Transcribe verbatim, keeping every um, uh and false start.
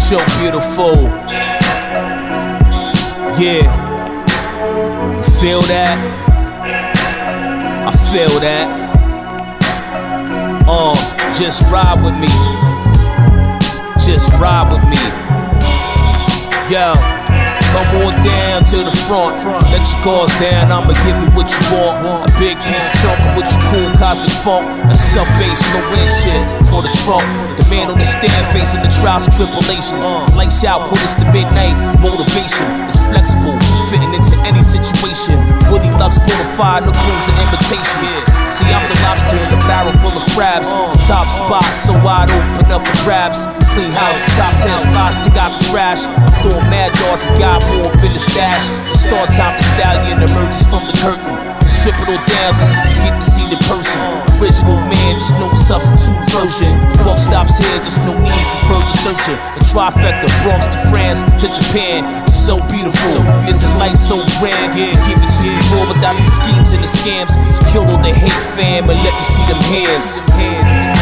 so beautiful. Yeah, you feel that? I feel that. Uh, just ride with me. Just ride with me. Yo, come on down to the front. Let your guards down, I'ma give you what you want. A big piece of chunk of what you cool cosmic funk. A sub bass, no wind shit for the trunk. The man on the stand facing the trials and tribulations. Lights out, quarters to midnight. Motivation is flexible, fitting into any situation. Wildelux bonafide, no clues or imitations. See, I'm the lobster in the barrel full of crabs. Top spot, so wide open up for grabs. Clean house, top ten slides, take out the trash. Throwing mad dogs and got more up in the stash. Start time, the stallion emerges from the curtain. Strip it all down so you can get to see the person. Original man, there's no substitute version. The buck stops here, there's no need for further searching. The trifecta, Bronx to France to Japan. It's so beautiful, it's a life so grand. Yeah, give it to you more without the schemes and the scams. It's kill all the hate fam and let me see them hands.